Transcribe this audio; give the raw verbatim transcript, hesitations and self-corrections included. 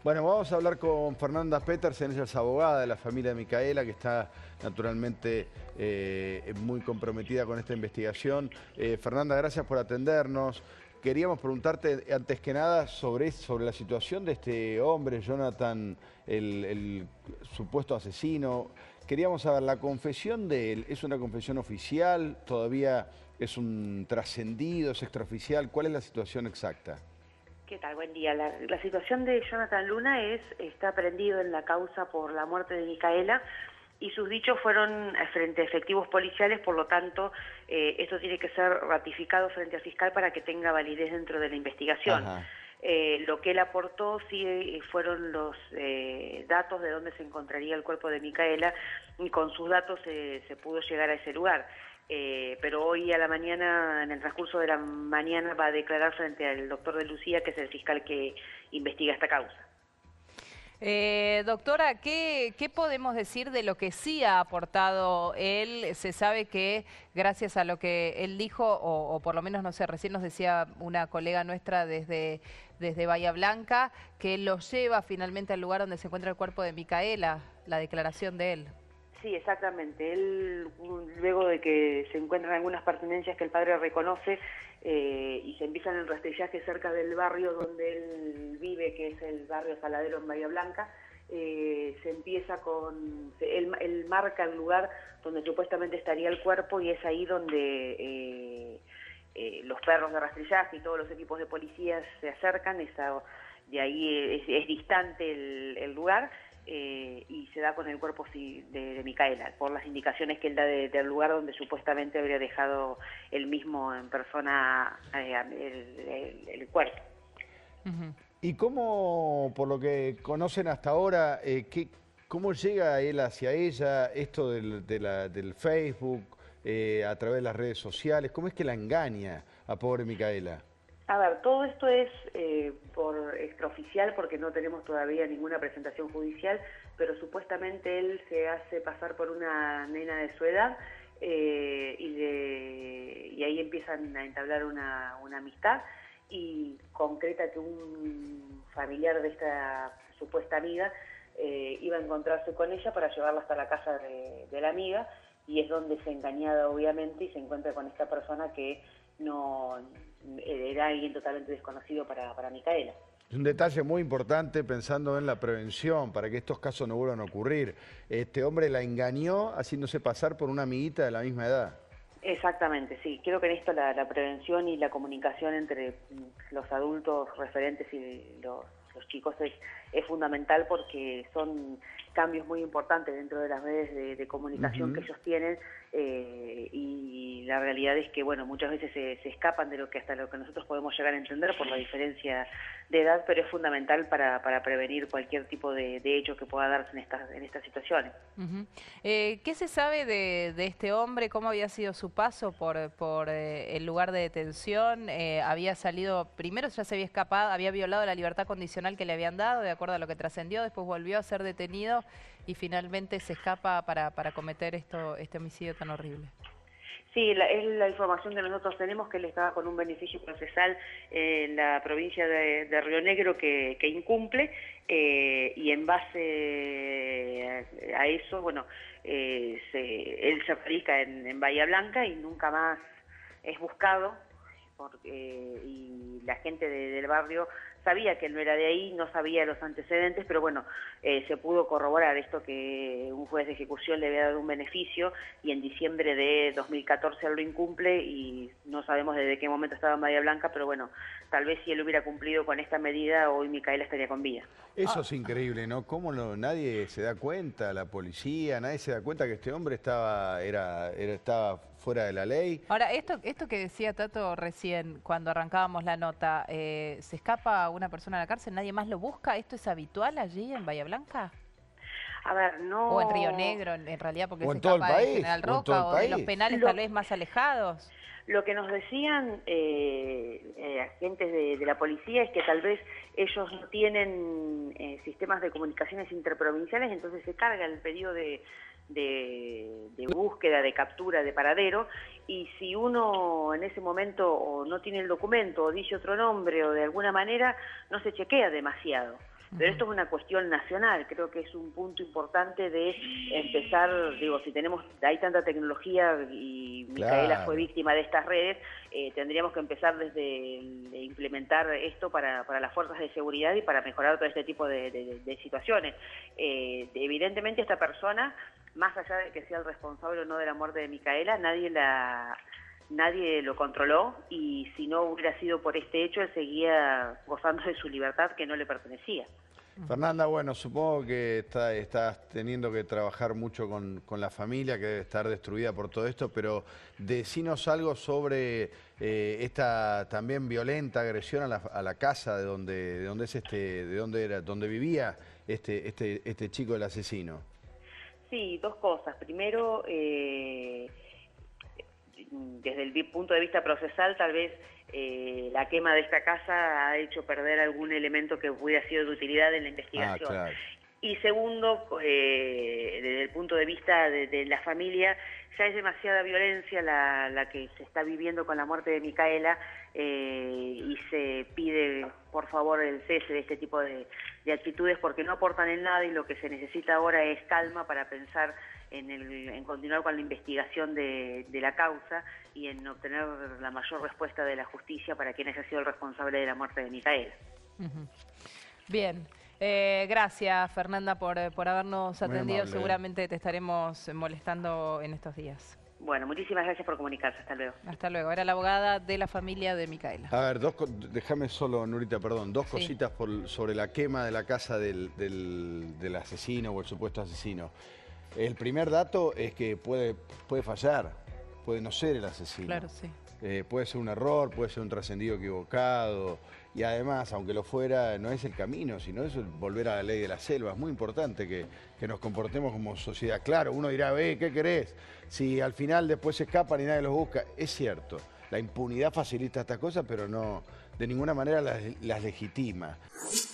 Bueno, vamos a hablar con Fernanda Petersen, ella es abogada de la familia de Micaela, que está naturalmente eh, muy comprometida con esta investigación. Eh, Fernanda, gracias por atendernos. Queríamos preguntarte antes que nada sobre, sobre la situación de este hombre, Jonathan, el, el supuesto asesino. Queríamos saber, la confesión de él, ¿es una confesión oficial? ¿Todavía es un trascendido, es extraoficial? ¿Cuál es la situación exacta? ¿Qué tal? Buen día. La, la situación de Jonathan Luna es, está prendido en la causa por la muerte de Micaela y sus dichos fueron frente a efectivos policiales, por lo tanto, eh, esto tiene que ser ratificado frente al fiscal para que tenga validez dentro de la investigación. Eh, lo que él aportó sí fueron los eh, datos de dónde se encontraría el cuerpo de Micaela y con sus datos eh, se pudo llegar a ese lugar. Eh, pero hoy a la mañana, en el transcurso de la mañana, va a declarar frente al doctor de Lucía, que es el fiscal que investiga esta causa. Eh, doctora, ¿qué, ¿qué podemos decir de lo que sí ha aportado él? Se sabe que gracias a lo que él dijo, o, o por lo menos, no sé, recién nos decía una colega nuestra desde, desde Bahía Blanca, que lo lleva finalmente al lugar donde se encuentra el cuerpo de Micaela, la declaración de él. Sí, exactamente. Él, luego de que se encuentran algunas pertenencias que el padre reconoce eh, y se empiezan el rastrillaje cerca del barrio donde él vive, que es el barrio Saladero en Bahía Blanca, eh, se empieza con... Él, él marca el lugar donde supuestamente estaría el cuerpo y es ahí donde eh, eh, los perros de rastrillaje y todos los equipos de policías se acercan. Esa, de ahí es, es distante el, el lugar. Eh, y se da con el cuerpo de, de Micaela, por las indicaciones que él da de, del lugar donde supuestamente habría dejado él mismo en persona eh, el, el, el cuerpo. Uh-huh. ¿Y cómo, por lo que conocen hasta ahora, eh, qué, cómo llega él hacia ella, esto del, de la, del Facebook, eh, a través de las redes sociales? ¿Cómo es que la engaña a pobre Micaela? A ver, todo esto es eh, por extraoficial porque no tenemos todavía ninguna presentación judicial, pero supuestamente él se hace pasar por una nena de su edad eh, y, de, y ahí empiezan a entablar una, una amistad y concreta que un familiar de esta supuesta amiga eh, iba a encontrarse con ella para llevarla hasta la casa de, de la amiga y es donde es engañada obviamente y se encuentra con esta persona que no... era alguien totalmente desconocido para, para Micaela. Es un detalle muy importante pensando en la prevención, para que estos casos no vuelvan a ocurrir. Este hombre la engañó haciéndose pasar por una amiguita de la misma edad. Exactamente, sí. Creo que en esto la, la prevención y la comunicación entre los adultos referentes y los, los chicos es, es fundamental porque son cambios muy importantes dentro de las redes de, de comunicación uh-huh. que ellos tienen eh, y la realidad es que bueno muchas veces se, se escapan de lo que hasta lo que nosotros podemos llegar a entender por la diferencia de edad, pero es fundamental para, para prevenir cualquier tipo de, de hecho que pueda darse en estas, en estas situaciones. Uh-huh. eh, ¿Qué se sabe de, de este hombre? ¿Cómo había sido su paso por, por eh, el lugar de detención? Eh, ¿Había salido, primero ya se había escapado, había violado la libertad condicional que le habían dado, de acuerdo a lo que trascendió, después volvió a ser detenido y finalmente se escapa para, para cometer esto, este homicidio tan horrible? Sí, la, es la información que nosotros tenemos, que él estaba con un beneficio procesal en la provincia de, de Río Negro que, que incumple eh, y en base a, a eso, bueno, eh, se, él se radica en, en Bahía Blanca y nunca más es buscado porque, y la gente de, del barrio sabía que él no era de ahí, no sabía los antecedentes, pero bueno, eh, se pudo corroborar esto que un juez de ejecución le había dado un beneficio y en diciembre de dos mil catorce él lo incumple y no sabemos desde qué momento estaba en Bahía Blanca, pero bueno, tal vez si él hubiera cumplido con esta medida, hoy Micaela estaría con vida. Eso es increíble, ¿no? ¿Cómo no, nadie se da cuenta, la policía, nadie se da cuenta que este hombre estaba, era, era, estaba fuera de la ley? Ahora, esto, esto que decía Tato recién, cuando arrancábamos la nota, eh, ¿se escapa una persona a la cárcel? ¿Nadie más lo busca? ¿Esto es habitual allí en Bahía Blanca? A ver, no... O en Río Negro, en, en realidad, porque o se en todo el escapa de país, General o en Roca, todo el o de los país. penales Lo- tal vez más alejados. Lo que nos decían eh, eh, agentes de, de la policía es que tal vez ellos no tienen eh, sistemas de comunicaciones interprovinciales, entonces se carga el pedido de, de, de búsqueda, de captura, de paradero, y si uno en ese momento o no tiene el documento o dice otro nombre o de alguna manera no se chequea demasiado. Pero esto es una cuestión nacional, creo que es un punto importante de empezar, digo, si tenemos, hay tanta tecnología y Micaela Claro. fue víctima de estas redes, eh, tendríamos que empezar desde el- implementar esto para, para las fuerzas de seguridad y para mejorar todo este tipo de, de- de situaciones. Eh, evidentemente esta persona, más allá de que sea el responsable o no de la muerte de Micaela, nadie la... Nadie lo controló y si no hubiera sido por este hecho, él seguía gozando de su libertad que no le pertenecía. Fernanda, bueno, supongo que está, estás teniendo que trabajar mucho con, con la familia, que debe estar destruida por todo esto, pero decinos algo sobre eh, esta también violenta agresión a la, a la casa de donde, de donde es este, de donde era, donde vivía este, este, este chico, el asesino. Sí, dos cosas. Primero, eh, desde el vi- punto de vista procesal, tal vez eh, la quema de esta casa ha hecho perder algún elemento que hubiera sido de utilidad en la Ah, investigación. claro. Y segundo, eh, desde el punto de vista de, de la familia, ya es demasiada violencia la, la que se está viviendo con la muerte de Micaela eh, y se pide, por favor, el cese de este tipo de, de actitudes porque no aportan en nada y lo que se necesita ahora es calma para pensar en, el, en continuar con la investigación de, de la causa y en obtener la mayor respuesta de la justicia para quien haya sido el responsable de la muerte de Micaela. Ujú. Bien. Eh, gracias, Fernanda, por, por habernos Muy atendido. amable. Seguramente te estaremos molestando en estos días. Bueno, muchísimas gracias por comunicarse. Hasta luego. Hasta luego. Era la abogada de la familia de Micaela. A ver, dos, co- déjame solo, Nurita, perdón, dos Sí. cositas por, sobre la quema de la casa del, del, del asesino o el supuesto asesino. El primer dato es que puede, puede fallar, puede no ser el asesino. Claro, sí. Eh, puede ser un error, puede ser un trascendido equivocado y además, aunque lo fuera, no es el camino, sino es el volver a la ley de la selva. Es muy importante que, que nos comportemos como sociedad. Claro, uno dirá, ve, ¿qué querés? Si al final después se escapan y nadie los busca, es cierto. La impunidad facilita estas cosas, pero no, de ninguna manera las, las legitima.